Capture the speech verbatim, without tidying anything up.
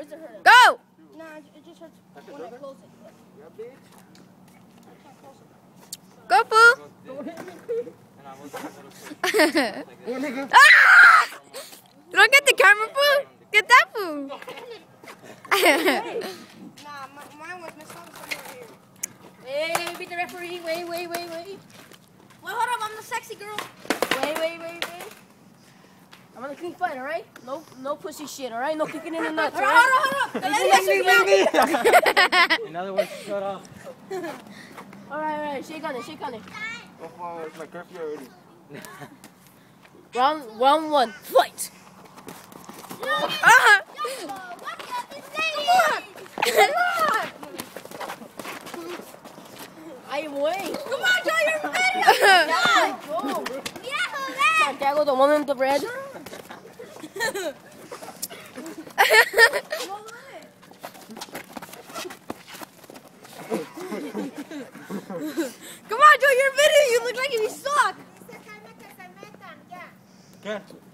doesn't hurt him. Go! Nah, it just hurts when I close it. Yeah, bitch. I can't close it. Go, fool! Ah! Don't get the camera, fool! Get that, fool! Nah, my, mine was messed up somewhere here. Hey, beat the referee. Wait, wait, wait, wait. Well, hold up. I'm the sexy girl. Wait, wait, wait, wait. I'm on the clean fight, all right? No, no pussy shit, all right? No kicking in the nuts, all right? Hold on, hold on. In other words, shut up. All right, all right. Shake on it, shake on it. Oh, fuck, it's my curfew already. Round, round one, fight. Ah! Come on. Come on. I am waiting. Come on, Joe, you're ready. Yeah, go. Santiago, the one in the red. Come on, Joe, you're video. You look like you suck. ¿Qué?